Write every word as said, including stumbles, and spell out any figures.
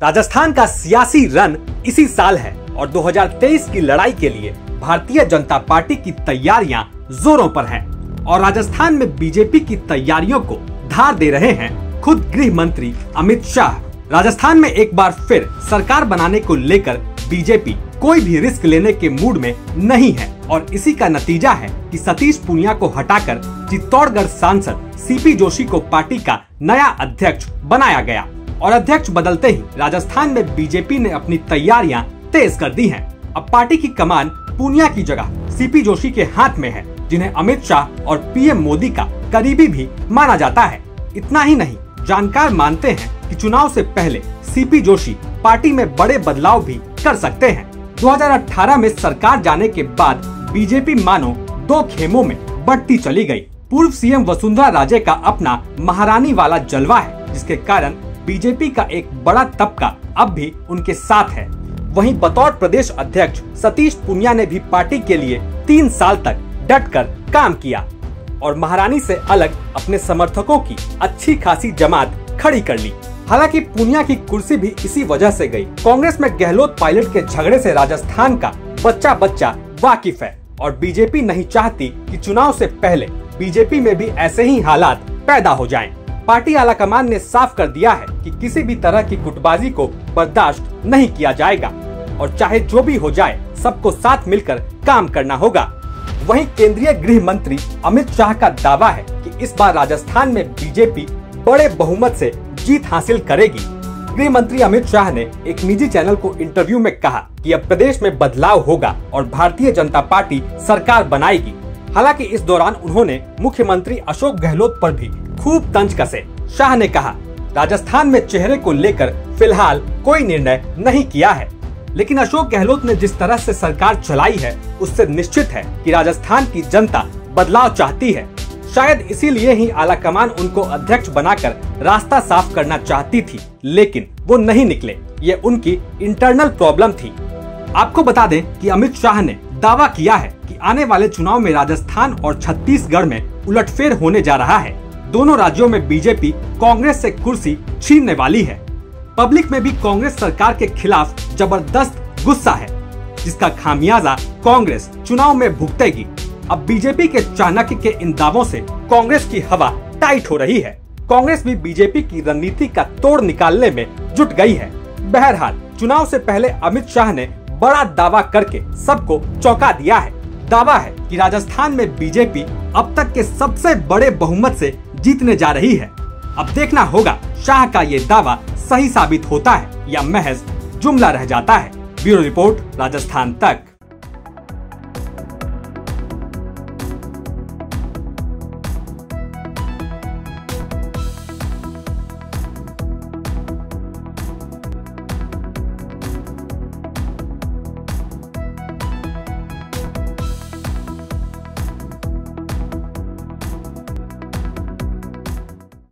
राजस्थान का सियासी रन इसी साल है और दो हज़ार तेईस की लड़ाई के लिए भारतीय जनता पार्टी की तैयारियां जोरों पर हैं और राजस्थान में बीजेपी की तैयारियों को धार दे रहे हैं खुद गृह मंत्री अमित शाह। राजस्थान में एक बार फिर सरकार बनाने को लेकर बीजेपी कोई भी रिस्क लेने के मूड में नहीं है और इसी का नतीजा है कि सतीश पूनिया को हटाकर चित्तौड़गढ़ सांसद सीपी जोशी को पार्टी का नया अध्यक्ष बनाया गया और अध्यक्ष बदलते ही राजस्थान में बीजेपी ने अपनी तैयारियां तेज कर दी हैं। अब पार्टी की कमान पूनिया की जगह सीपी जोशी के हाथ में है, जिन्हें अमित शाह और पीएम मोदी का करीबी भी माना जाता है। इतना ही नहीं, जानकार मानते हैं कि चुनाव से पहले सीपी जोशी पार्टी में बड़े बदलाव भी कर सकते हैं। दो हज़ार अठारह में सरकार जाने के बाद बीजेपी मानो दो खेमों में बढ़ती चली गई। पूर्व सीएम वसुंधरा राजे का अपना महारानी वाला जलवा है, जिसके कारण बीजेपी का एक बड़ा तबका अब भी उनके साथ है। वहीं बतौर प्रदेश अध्यक्ष सतीश पूनिया ने भी पार्टी के लिए तीन साल तक डटकर काम किया और महारानी से अलग अपने समर्थकों की अच्छी खासी जमात खड़ी कर ली। हालांकि पूनिया की कुर्सी भी इसी वजह से गई। कांग्रेस में गहलोत पायलट के झगड़े से राजस्थान का बच्चा बच्चा वाकिफ है और बीजेपी नहीं चाहती कि चुनाव से पहले बीजेपी में भी ऐसे ही हालात पैदा हो जाएं। पार्टी आलाकमान ने साफ कर दिया है कि किसी भी तरह की गुटबाजी को बर्दाश्त नहीं किया जाएगा और चाहे जो भी हो जाए सबको साथ मिलकर काम करना होगा। वहीं केंद्रीय गृह मंत्री अमित शाह का दावा है कि इस बार राजस्थान में बीजेपी बड़े बहुमत से जीत हासिल करेगी। गृह मंत्री अमित शाह ने एक निजी चैनल को इंटरव्यू में कहा कि अब प्रदेश में बदलाव होगा और भारतीय जनता पार्टी सरकार बनाएगी। हालांकि इस दौरान उन्होंने मुख्यमंत्री अशोक गहलोत पर भी खूब तंज कसे। शाह ने कहा, राजस्थान में चेहरे को लेकर फिलहाल कोई निर्णय नहीं किया है, लेकिन अशोक गहलोत ने जिस तरह से सरकार चलाई है उससे निश्चित है कि राजस्थान की जनता बदलाव चाहती है। शायद इसीलिए ही आलाकमान उनको अध्यक्ष बनाकर रास्ता साफ करना चाहती थी, लेकिन वो नहीं निकले। ये उनकी इंटरनल प्रॉब्लम थी। आपको बता दें कि अमित शाह ने दावा किया है कि आने वाले चुनाव में राजस्थान और छत्तीसगढ़ में उलटफेर होने जा रहा है। दोनों राज्यों में बीजेपी कांग्रेस से कुर्सी छीनने वाली है। पब्लिक में भी कांग्रेस सरकार के खिलाफ जबरदस्त गुस्सा है, जिसका खामियाजा कांग्रेस चुनाव में भुगतेगी। अब बीजेपी के चाणक्य के इन दावों से कांग्रेस की हवा टाइट हो रही है। कांग्रेस भी बीजेपी की रणनीति का तोड़ निकालने में जुट गई है। बहरहाल चुनाव से पहले अमित शाह ने बड़ा दावा करके सबको चौंका दिया है। दावा है कि राजस्थान में बीजेपी अब तक के सबसे बड़े बहुमत से जीतने जा रही है। अब देखना होगा शाह का ये दावा सही साबित होता है या महज जुमला रह जाता है। ब्यूरो रिपोर्ट, राजस्थान तक।